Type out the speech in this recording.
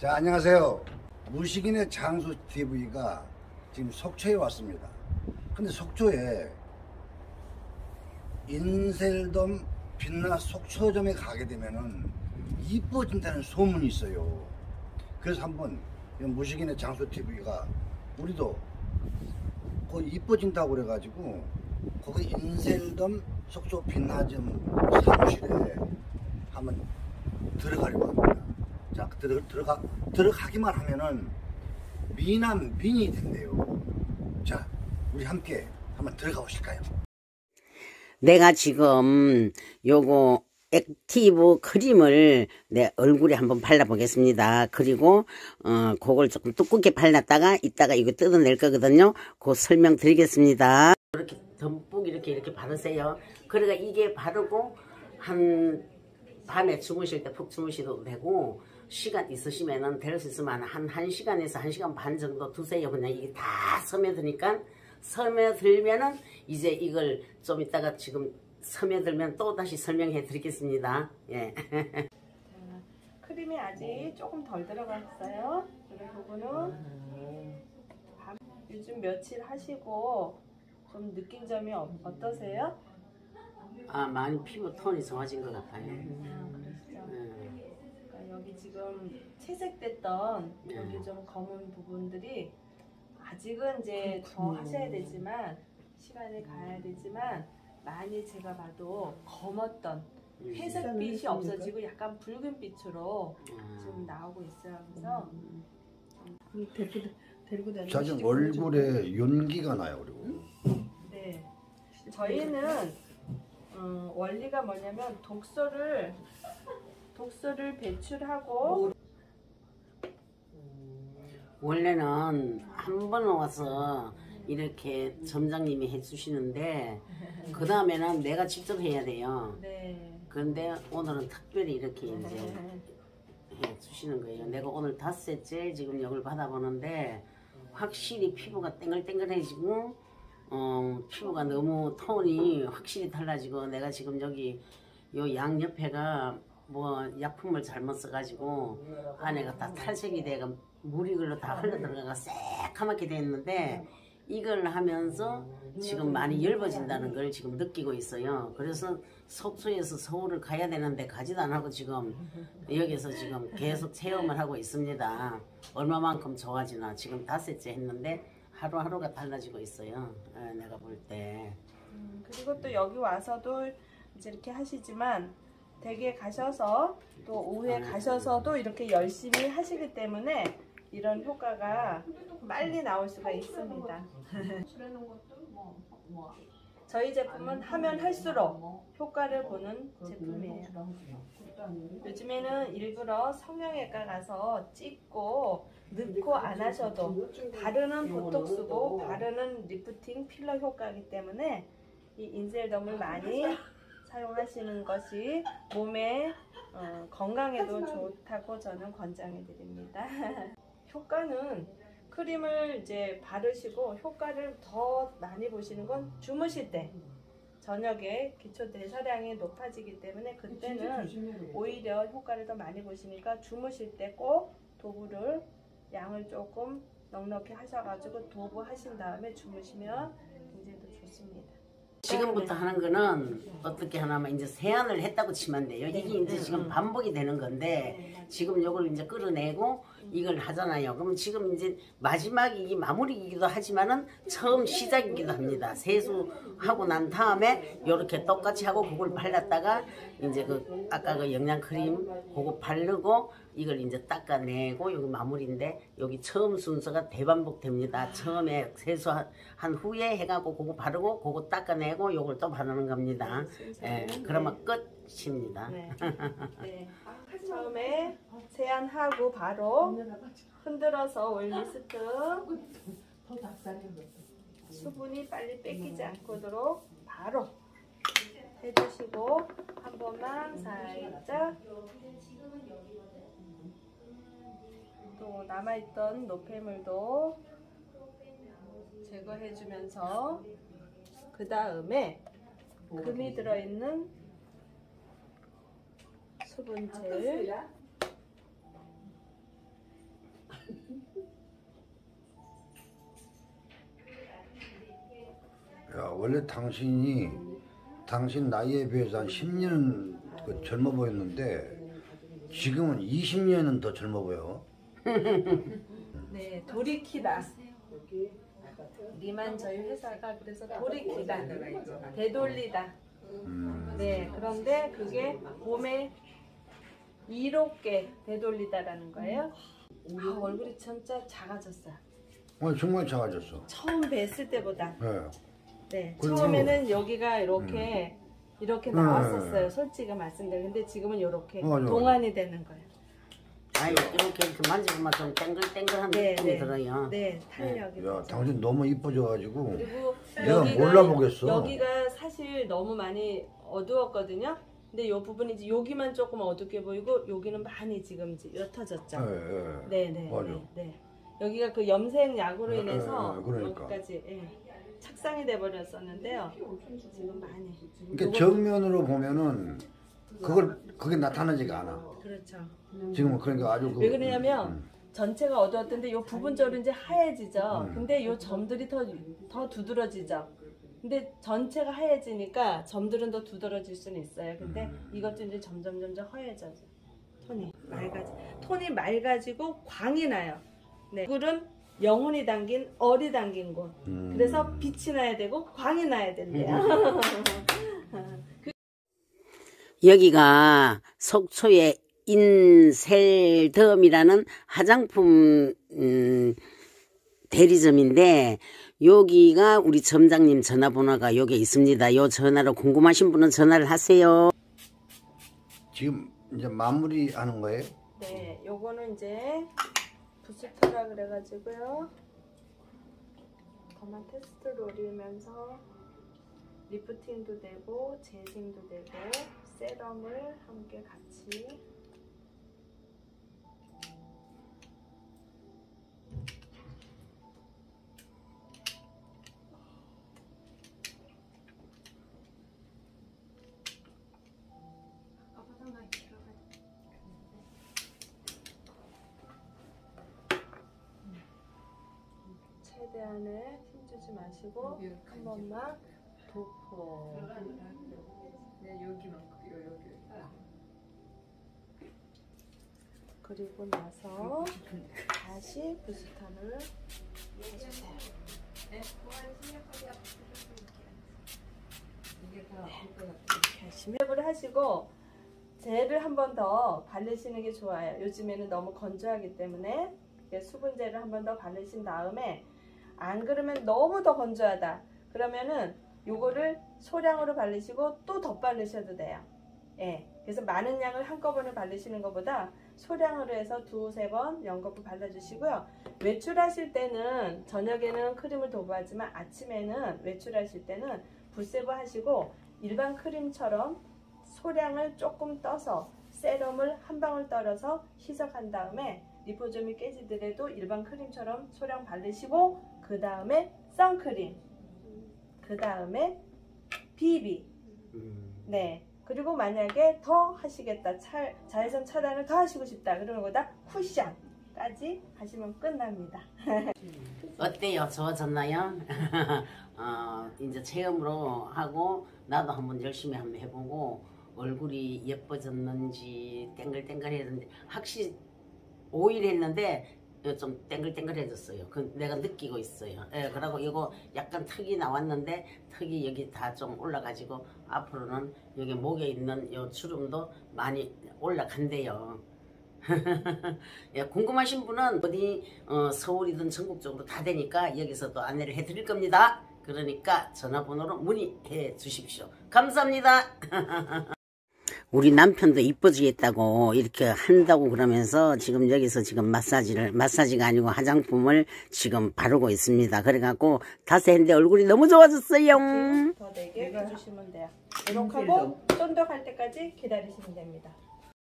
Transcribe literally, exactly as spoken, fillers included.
자, 안녕하세요. 무식인의 장수 티비가 지금 속초에 왔습니다. 근데 속초에 인셀돔 빛나 속초점에 가게 되면은 이뻐진다는 소문이 있어요. 그래서 한번 무식인의 장수 티비가 우리도 거기 이뻐진다고 그래가지고 거기 인셀돔 속초 빛나점 사무실에 한번 들어가려고 합니다. 자, 들어, 들어가, 들어가기만 하면은 미남 미인이 된대요. 자, 우리 함께 한번 들어가 보실까요? 내가 지금 요거 액티브 크림을 내 얼굴에 한번 발라보겠습니다. 그리고 어 그걸 조금 두껍게 발랐다가 이따가 이거 뜯어낼 거거든요. 그 설명 드리겠습니다. 이렇게 듬뿍 이렇게 이렇게 바르세요. 그러니까 이게 바르고 한 밤에 주무실 때 푹 주무셔도 되고, 시간 있으시면은 될 수 있으면 한 1시간에서 한 시간 반 정도 두세요. 그냥 이게 다 스며드니까. 스며들면은 이제 이걸 좀 이따가 지금 스며들면 또 다시 설명해 드리겠습니다. 예. 크림이 아직 조금 덜 들어갔어요. 그래서 그거는 밤, 요즘 며칠 하시고 좀 느낀 점이 어, 어떠세요? 아, 많이 피부 톤이 좋아진 것 같아요. 음, 그러시죠? 네. 그러니까 여기 지금 채색됐던 네. 여기 좀 검은 부분들이 아직은 이제 더 하셔야 되지만, 시간이 가야 되지만, 많이 제가 봐도 검었던 회색빛이 없어지고 약간 붉은빛으로 지금 나오고 있어요. 그래서 데리고, 데리고 다니는 자, 지금 얼굴에 윤기가 나요. 그리고 네, 저희는 음, 원리가 뭐냐면 독소를 독소를 배출하고, 원래는 한 번 와서 이렇게 점장님이 해주시는데 그 다음에는 내가 직접 해야 돼요. 네. 그런데 오늘은 특별히 이렇게 이제 해주시는 거예요. 내가 오늘 닷새째 지금 역을 받아보는데 확실히 피부가 땡글땡글해지고 어, 피부가 너무 톤이 확실히 달라지고, 내가 지금 여기 요 양옆에가 뭐 약품을 잘못 써가지고 안에가 다 탈색이 돼가 물이 글로 다 흘러 들어가가 새카맣게 돼 있는데, 이걸 하면서 지금 많이 엷어진다는 걸 지금 느끼고 있어요. 그래서 속초에서 서울을 가야 되는데 가지도 안 하고 지금 여기서 지금 계속 체험을 하고 있습니다. 얼마만큼 좋아지나. 지금 닷새째 했는데 하루하루가 달라지고 있어요. 에, 내가 볼 때. 음, 그리고 또 여기 와서도 이제 이렇게 하시지만 댁에 가셔서 또 오후에 가셔서도 이렇게 열심히 하시기 때문에 이런 효과가 빨리 나올 수가 있습니다. 저희 제품은 하면 할수록 효과를 보는 제품이에요. 요즘에는 일부러 성형외과 가서 찍고 넣고 안 하셔도 바르는 보톡스고 바르는 리프팅 필러 효과이기 때문에 이 인셀돔을 많이 사용하시는 것이 몸에 어, 건강에도 좋다고 저는 권장해 드립니다. 효과는 크림을 이제 바르시고 효과를 더 많이 보시는 건 주무실 때, 저녁에 기초 대사량이 높아지기 때문에 그때는 오히려 효과를 더 많이 보시니까 주무실 때 꼭 도부를 양을 조금 넉넉히 하셔가지고 도부 하신 다음에 주무시면 굉장히 더 좋습니다. 지금부터 하는 거는 어떻게 하냐면 이제 세안을 했다고 치면 돼요. 이게 이제 지금 반복이 되는 건데, 지금 이걸 이제 끌어내고 이걸 하잖아요. 그러면 지금 이제 마지막이기 마무리이기도 하지만은 처음 시작이기도 합니다. 세수하고 난 다음에 이렇게 똑같이 하고 그걸 발랐다가 이제 그 아까 그 영양크림 그거 바르고 이걸 이제 닦아내고 여기 마무리인데, 여기 처음 순서가 대반복됩니다. 처음에 세수한 후에 해갖고 그거 바르고 그거 닦아내고 요걸 또 바르는 겁니다. 예, 그러면 끝입니다. 네. 네. 처음에 세안하고 바로 흔들어서 오일 미스트, 수분이 빨리 뺏기지 않도록 바로 해주시고, 한 번만 살짝 또 남아있던 노폐물도 제거해주면서, 그 다음에 금이 들어있는 수분젤 원래 당신이 당신 나이에 비해서 한 십 년 그 젊어 보였는데 지금은 이십 년은 더 젊어 보여. 네, 돌이키다. 리만 저희 회사가 그래서 돌이키다, 되돌리다. 음. 네, 그런데 그게 몸에 이롭게 되돌리다라는 거예요. 아, 얼굴이 진짜 작아졌어요. 어, 정말 작아졌어. 처음 뵀을 때보다. 네. 네, 그리고- 처음에는 여기가 이렇게 이렇게 음. 나왔었어요. 솔직히 말씀드려. 근데 지금은 이렇게 맞아, 맞아. 동안이 되는 거예요. 아 이렇게 이렇게 만지고만 좀 땡글땡글한 네, 느낌이 네. 들어요. 네, 탄력이. 야, 되죠. 당신 너무 이뻐져가지고 그리고 내가 몰라보겠어. 여기가 사실 너무 많이 어두웠거든요. 근데 이 부분이 이제 여기만 조금 어둡게 보이고 여기는 많이 지금 이제 옅어졌죠. 예, 예. 네, 네, 맞아. 네, 네. 여기가 그 염색 약으로 예, 인해서 예, 예, 그러니까. 여기까지 예, 착상이 돼 버렸었는데요. 지금 많이. 그러니까 요거- 정면으로 보면은 그걸 그게 나타나지가 않아. 그렇죠. 지금은 그러니까 아주 그, 왜 그러냐면 음, 전체가 어두웠던데 이 부분적으로 이제 하얘지죠. 음. 근데 이 점들이 더, 더 두드러지죠. 근데 전체가 하얘지니까 점들은 더 두드러질 수는 있어요. 근데 음. 이것도 이제 점점 점점 허해져요. 톤이 맑아지. 톤이 맑아지고 광이 나요. 네. 얼굴은 영혼이 담긴 얼이 담긴 곳. 음. 그래서 빛이 나야 되고 광이 나야 된대요. 여기가 속초의 인셀덤이라는 화장품 음, 대리점인데 여기가 우리 점장님 전화번호가 여기 있습니다. 요 전화로 궁금하신 분은 전화를 하세요. 지금 이제 마무리하는 거예요? 네, 요거는 이제 부스터라 그래가지고요. 더만 테스트를 올리면서 리프팅도 되고 재생도 되고 세럼을 함께 같이 최대한의 힘주지 마시고 한 번만 도포. 그리고 나서 다시 부스턴을 해주세요. 이렇게 하시면 랩을 하시고 젤을 한 번 더 바르시는 게 좋아요. 요즘에는 너무 건조하기 때문에 수분젤을 한 번 더 바르신 다음에 안 그러면 너무 더 건조하다. 그러면은 요거를 소량으로 바르시고 또 덧바르셔도 돼요. 예. 그래서 많은 양을 한꺼번에 바르시는 것보다 소량으로 해서 두세 번 연거푸 발라주시고요. 외출하실 때는 저녁에는 크림을 도부하지만 아침에는 외출하실 때는 붓세부 하시고 일반 크림처럼 소량을 조금 떠서 세럼을 한 방울 떨어서 희석한 다음에 리포좀이 깨지더라도 일반 크림처럼 소량 바르시고 그 다음에 선크림, 그 다음에 비비. 네. 그리고 만약에 더 하시겠다, 차, 자외선 차단을 더 하시고 싶다 그러면 거기다 쿠션까지 하시면 끝납니다. 어때요? 좋아졌나요? 어, 이제 체험으로 하고 나도 한번 열심히 한번 해보고 얼굴이 예뻐졌는지 땡글땡글해졌는지 확실히 오 일 했는데 좀 땡글땡글해졌어요. 그 내가 느끼고 있어요. 예, 그리고 이거 약간 턱이 나왔는데 턱이 여기 다 좀 올라가지고 앞으로는 여기 목에 있는 요 주름도 많이 올라간대요. 예, 궁금하신 분은 어디 어, 서울이든 전국적으로 다 되니까 여기서도 안내를 해드릴 겁니다. 그러니까 전화번호로 문의해 주십시오. 감사합니다. 우리 남편도 이뻐지겠다고 이렇게 한다고 그러면서 지금 여기서 지금 마사지를 마사지가 아니고 화장품을 지금 바르고 있습니다. 그래갖고 다섯 했는데 얼굴이 너무 좋아졌어요. 더 네게 해주시면 돼요. 이렇게 하고 쫀득할 때까지 기다리시면 됩니다.